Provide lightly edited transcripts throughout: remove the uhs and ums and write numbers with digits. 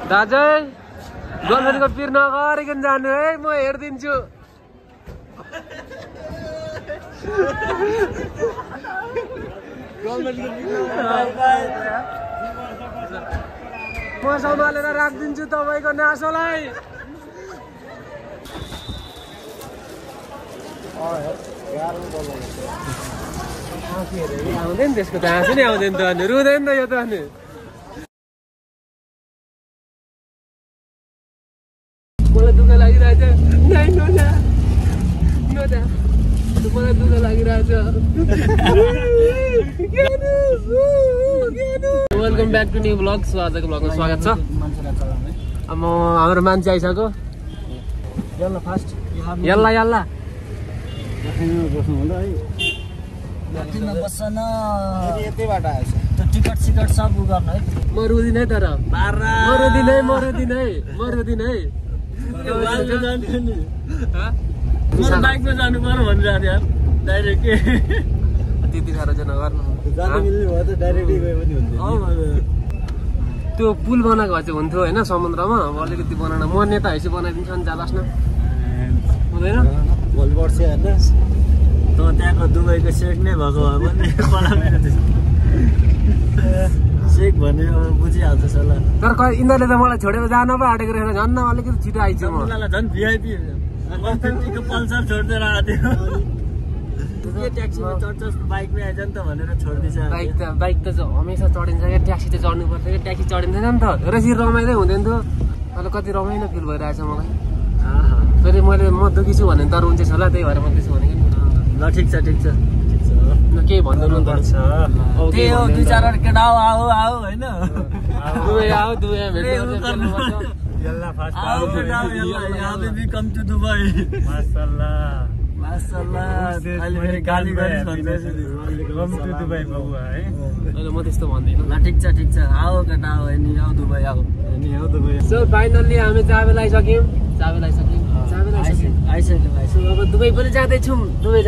दाजु गर्लफ्रेन्डको पिर नगरिकन जानु है, म हेरिदिन्छु। म सम्हालेर राखिदिन्छु तपाईँको नासोलाई। आउँदैन त्यसको त हाँसो नै आउँदैन त अनि रुँदैन त यो त अनि। मलाई दुःख लागिरहेछ, मलाई दुःख लागिरहेछ। Welcome back to new blog. आजको ब्लगमा स्वागत छ। अब हाम्रो मान्छे आइसक्यो। यल्ला यल्ला टिकट सिकट सब उ गर्न है। म रुदिन है, तर म रुदिन है। बाइकमा जानु पर्यो भनेर यार डाइरेक्ट त्यति साह्रो चाहिँ नगर्नु। जानु मिल्ने भयो त डाइरेक्टै गयो पनि हुन्थ्यो। त्यो पुल बनाएको भए चाहिँ हुन्थ्यो होइन समुद्रमा। अब अलिकति बनाउन म नेता हैसी बनाइदिन्छु नि, जालास् न हुँदैन। भोलि पर्छ होइन त त्यहाँको दुबईको सेक नै भएको भए पनि सेक भने अब बुझिहाल्छ सल्लाह। तर यिनीहरूले त मलाई छोडेर जान पो आँटेको रहेछ। झन् अलिकति छिटो आइछु म। झन् भिआइपी 150 को पल्सर छोडिदिएर आएको थियो। ट्याक्सीमा चढ्छ बाइकमै आइज नि त भनेर छोडिदिन्छ। बाइक त हमेसा चढिन्छ क्या, ट्याक्सी त चढ्नु पर्छ क्या। ट्याक्सी चढिँदैन नि त, यसरी रमाइलो हुँदैन थियो। अहिले कति रमाइलो फिल भइरहेछ मलाई। फेरि म दुखी छु भने तर हुन्छ होला, त्यही भएर म त्यसो भनेको नि। ल ठिक छ केही भन्दैन पर्छ। त्यही हो, दुई चारवटा केटा आऊ होइन दुबई आऊ, दुबई कम टु दुबई। अहिले फेरि गाली गरेर म त्यस्तो भन्दिनँ। ल ठिक छ आऊ केटा आऊ आऊ दुबई आऊ। सो फाइनल्ली हामी चाबेल आइसक्यौँ। आइसक्यौँ। अब दुबई पनि जाँदैछौँ।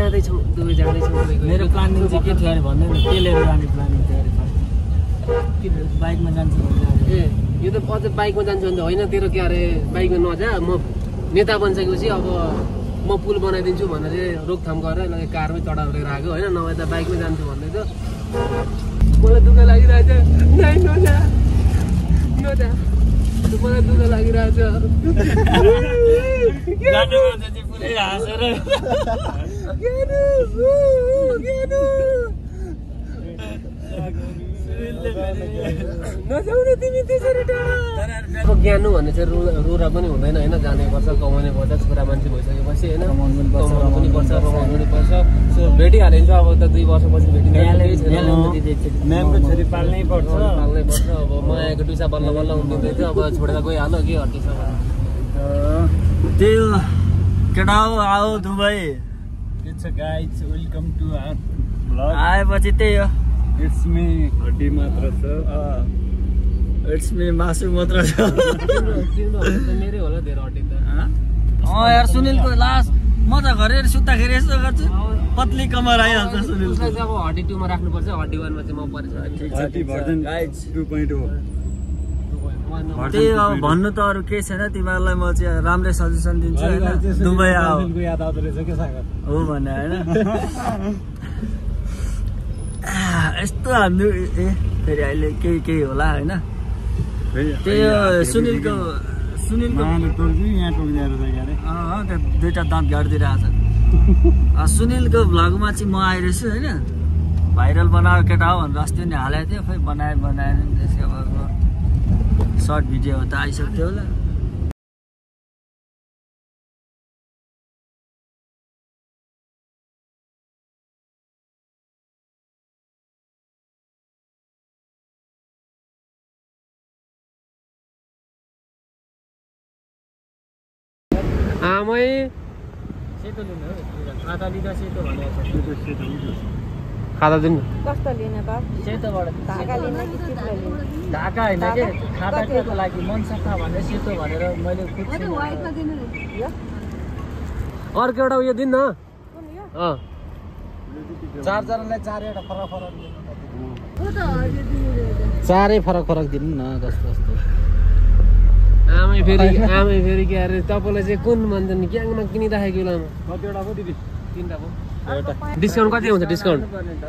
मेरो प्लानिङ चाहिँ के थियो अरे भन्दै न, के लिएर जाने प्लानिङ थियो अरे? बाइकमा जान्छु ए यो त अझ बाइकमा जान्छु भने त होइन, तेरो के अरे बाइकमा नजा। म नेता बनिसकेपछि अब म पुल बनाइदिन्छु भनेर चाहिँ रोकथाम गरेर कारमै चढाएर आएको होइन, नभए त बाइकमै जान्छु भन्दै थियो। मलाई दुःख लागिरहेछ, मलाई दुःख लागिरहेछ। पुरै हाँसेर नजाउने तिमी त्यसरी अब ज्ञानु भन्ने चाहिँ रुरा पनि हुँदैन होइन, जानै पर्छ, कमाउनै पर्छ। छोरा मान्छे भइसकेपछि होइन, कमाउनु पनि पर्छ, रमाउनु पनि पर्छ। सो भेटिहालिन्छ अब त 2 वर्षपछि भेटिन्छ। म्यामको छोरी पाल्नै पर्छ। अब मायाको टुसा बल्ल उम्रिँदै थियो, अब छोडेर गइहाल्यो के हट्दैछ। त्यही हो केटा आऊ Dubai. Guys welcome to our blog. आएपछि त्यही हो, इट्स मी हड्डी मात्र छ, इट्स मी मासु मात्र छ। मेरै होला धेरै हड्डी त। यार सुनिलको लास्ट म त घरेर सुत्दाखेरि यसो गर्छु, पत्ली कमर आइहाल्छ सुनिल। अब हड्डी 2 मा राख्नुपर्छ, हड्डी 1 मा चाहिँ म परेछ। त्यही अब भन्नु त अरू केही छैन। तिमीहरूलाई म चाहिँ राम्रै सजेसन दिन्छु होइन, दुबई आऊ हो भने होइन। यस्तो हाम्रो फेरि अहिले केही होला होइन। त्यही हो सुनिलको दुईटा दाँत गाडिदिइरहेको छ। सुनिलको भ्लगमा चाहिँ म आइरहेछु होइन, भाइरल बनाएर केटा हो भनेर अस्ति नै हालेको थियो। खोइ बनाएन त्यसको अब सर्ट भिडियो त आइसक्थ्यो होला। आमै सेतो लिनु हो, खाता लिँदा सेतो भनेको छ। खाता दिनु कस्तो लिने त? सेतोबाट ढाका लिने कि चित्र लिने? ढाका होइन के, खाता केको लागि मन सफा भनेर सेतो भनेर मैले अर्को एउटा उयो दिनु न। चारजनालाई चारवटा फरक चारै फरक दिनु न। कस्तो फेरि के अरे तपाईँलाई चाहिँ कुन भन्छ नि ग्याङमा किनिराखेको बेलामा कतिवटा पो दिदी 3टा पो डिस्काउन्ट कति हुन्छ डिस्काउन्ट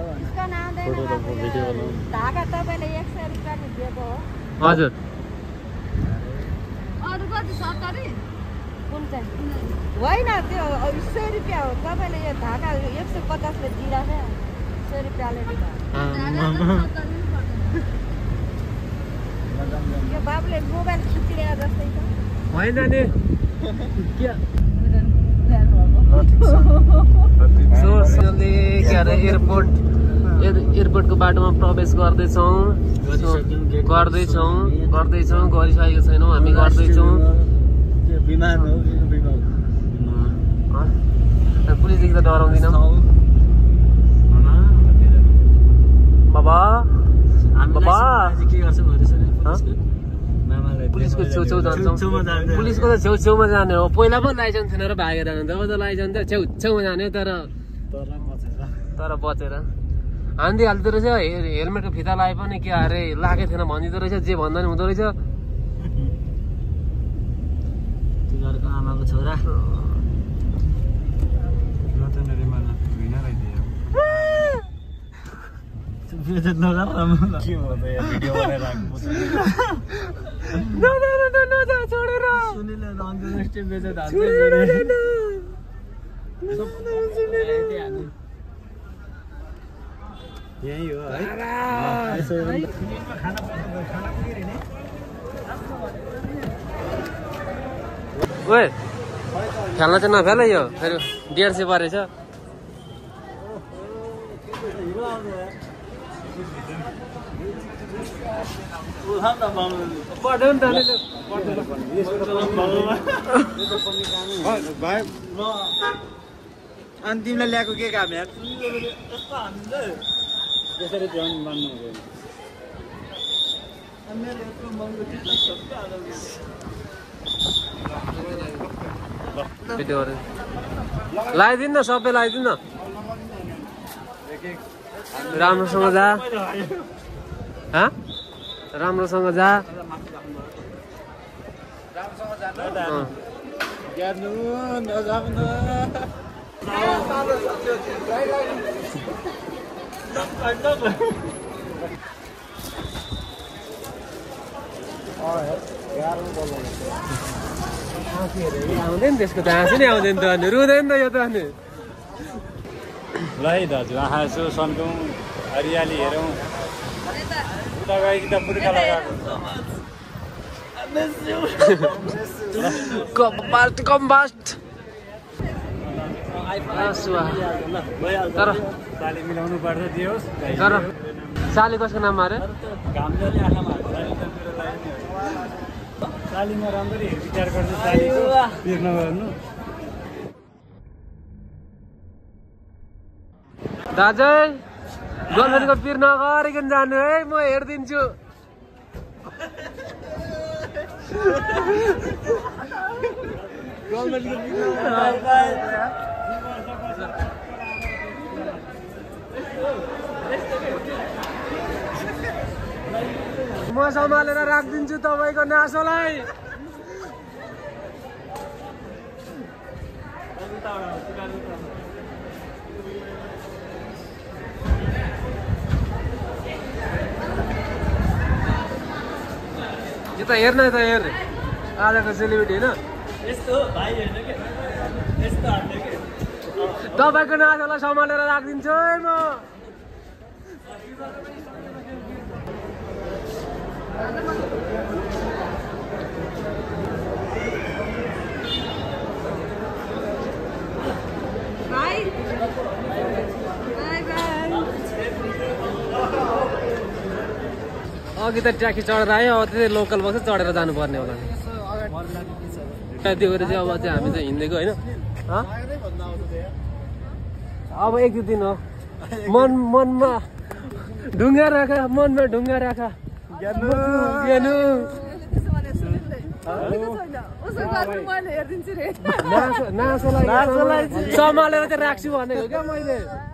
ढाका तपाईँले 100 रुपियाँ नि दिएको हो हजुर अरू कति 70 कुन चाहिँ होइन त्यो 100 रुपियाँ हो तपाईँले यो ढाका 150 ले दिइराख्यो 100 रुपियाँले यो बाबुले मोबाइल खिचिरहेको जस्तै छ होइन नि के अरे एयरपोर्टको बाटोमा प्रवेश गर्दैछौँ गरिसकेको छैनौँ हामी गर्दैछौँ पुलिसदेखि त डराउँदिनौँ बाबा पुलिसको छेउछेउ जान्छौँ पुलिसको त छेउछेउमा जाने हो पहिला पो लाइसेन्स थिएन र भागेर जान्छ अब त लाइसेन्स त छेउछेउमा जाने तर बचेर हानिदिइहाल्दो रहेछ हेलमेटको फिता लाए पनि के अरे लागेको थिएन भनिदिँदो रहेछ जे भन्दा नि हुँदो रहेछ आमाको छोरा यही हो है ओए खेल्न चाहिँ नखेल यो फेरि 150 परेछ अनि तिमीलाई ल्याएको के काम यार त्यसरी ध्यान मान्नु लगाइदिनु न सबै लगाइदिनु न राम्रोसँग जा राम्रोसँग जा आउँदैन त्यसको त हाँसी नै आउँदैन त अनि रुँदैन त यो त अनि ल है दाजु आँखा यसो सन्कौँ हरियाली हेरौँ उता गएकी त पुर्खा लगाएको कम्बास्ट तर साली मिलाउनु पर्छ दियोस् तर साली कसको नाम अरे घामले आँखामा सालीमा राम्ररी विचार गर्नु सालीको पिर नगर्नु दाजु गर्लफ्रेन्डको पिर नगरिकन जानु है म हेरिदिन्छु म सम्हालेर राखिदिन्छु तपाईँको नासोलाई यो त हेर्न त हेर आजको सेलिब्रिटी होइन तपाईँको नाचलाई सम्हालेर राखिदिन्छु है म अघि त ट्याक्सी चढेर आयो अब त्यही लोकल बस चढेर जानुपर्ने होला त्यो गरेर चाहिँ अब चाहिँ हामी चाहिँ हिँडेको होइन अब एक दुई दिन हो मनमा ढुङ्गा राख मनमा ढुङ्गा राख सम्हालेर चाहिँ राख्छु भनेको क्या मैले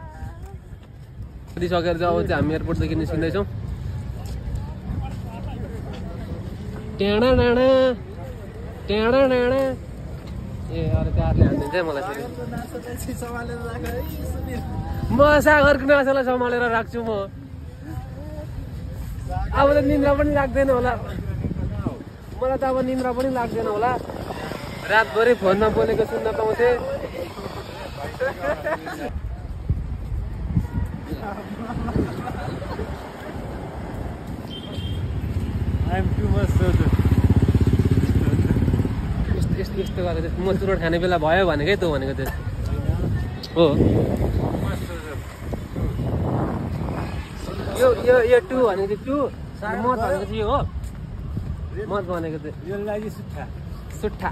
सकेर चाहिँ अब चाहिँ हामी एयरपोर्टदेखि निस्किँदैछौँ टाढा टाढा टेडा टेडा ए अरे कारले हान्दिन्छ मलाई फेरि म सागरको नासोलाई सम्हालेर राख्छु म अब त निन्द्रा पनि लाग्दैन होला मलाई त अब निन्द्रा पनि लाग्दैन होला रातभरि फोनमा बोलेको सुन्न पाउँथे यस्तो गरेर म चुरोट खाने बेला भयो भनेकै तँ भनेको त्यो हो यो टु भनेको चाहिँ टु मत भनेको चाहिँ यो हो मत भनेको चाहिँ सुट्ठा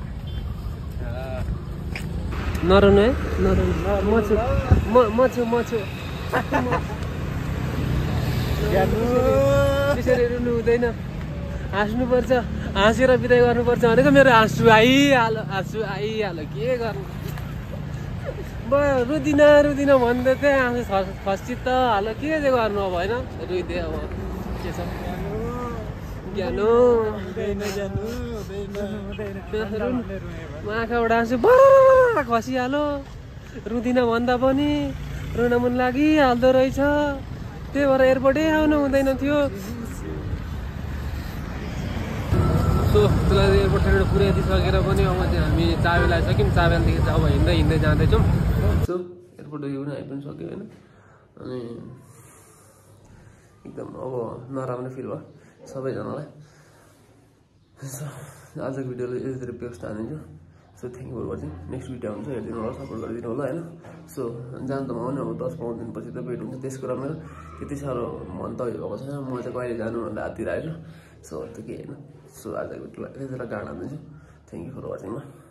नरुनु है नरुनु म छु त्यसरी रुनु हुँदैन हाँस्नुपर्छ हाँसेर बिदाइ गर्नुपर्छ भनेको मेरो हाँसु आइहाल्यो के गर्नु भयो रुदिन भन्दै थिएँ हाँसु खसी त हाल के चाहिँ गर्नु अब होइन रुइदिएँ अब के छ ज्ञानु आँखाबाट हाँसु बरा खसिहाल्यो रुदिन भन्दा पनि रुन मन लागिहाल्दो रहेछ त्यही भएर एयरपोर्टै आउनु हुँदैन थियो सो त्यसलाई एयरपोर्टबाट पुर्याइदिइसकेर पनि अब चाहिँ हामी चाबी लगाइसक्यौँ चाबीदेखि चाहिँ अब हिँड्दै जाँदैछौँ सो एयरपोर्ट यो पनि आइ पनि सक्यो होइन अनि एकदम अब नराम्रो फिल भयो सबैजनालाई सो आजको भिडियोले यति पेस्ट हानिदिन्छु so thank you for watching next video हुन्छ हेरिदिनु होला सपोर्ट गरिदिनु होला होइन सो जानु त म पनि अब 10-15 दिनपछि त भेट हुन्छ त्यसको कुरा मेरो त्यति साह्रो मन त भएको छैन म चाहिँ कहिले जानु भनेर हाततिर आइरहेको सो त्यो के होइन सो आजको भिडियोलाई यति गाडा हानिदिन्छु थ्याङ्क यू फर वाचिङमा